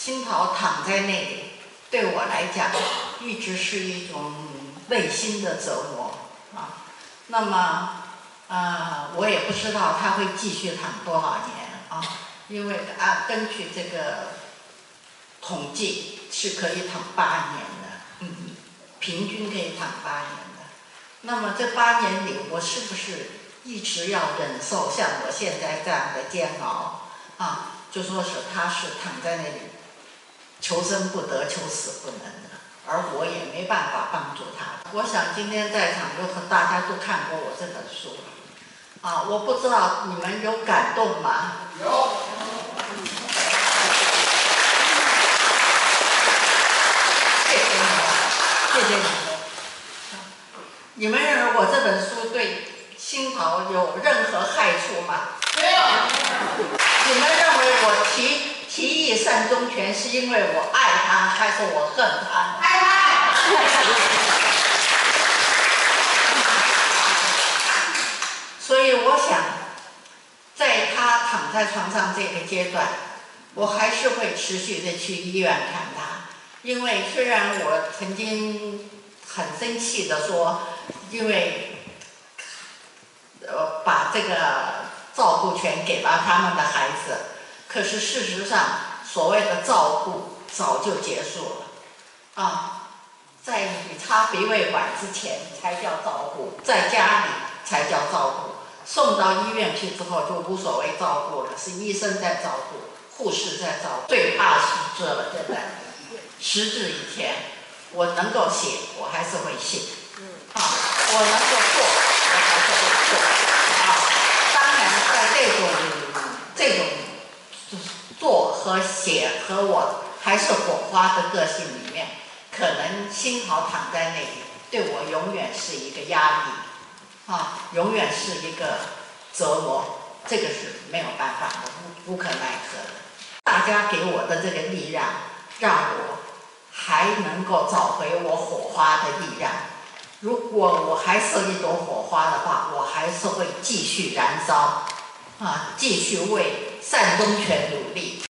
新桃躺在那里，对我来讲，一直是一种内心的折磨啊。那么，我也不知道他会继续躺多少年啊，因为根据这个统计是可以躺8年的，平均可以躺8年的。那么这8年里，我是不是一直要忍受像我现在这样的煎熬啊？就说是他是躺在那里，求生不得，求死不能的，而我也没办法帮助他。我想今天在场大家都看过我这本书啊，我不知道你们有感动吗？有。谢谢你们，谢谢你们。你们认为我这本书对新桃有任何害处吗？没有。你们认为我提议善终权是因为我爱他，还是我恨他？爱他。所以我想，在他躺在床上这个阶段，我还是会持续的去医院看他，因为虽然我曾经很生气的说，因为把这个照顾权给了他们的孩子，可是事实上，所谓的照顾早就结束了啊，在你插鼻胃管之前才叫照顾，在家里才叫照顾，送到医院去之后就无所谓照顾了，是医生在照顾，护士在照顾。最怕是这了，现在时至以前，我能够写，我还是会写，我能够做，我还是会做啊。当然，在这种做和写和我还是火花的个性里面，可能新桃躺在那里，对我永远是一个压力永远是一个折磨，这个是没有办法的，无可奈何的。大家给我的这个力量，让我还能够找回我火花的力量。如果我还是一朵火花的话，我还是会继续燃烧继续为善终权努力。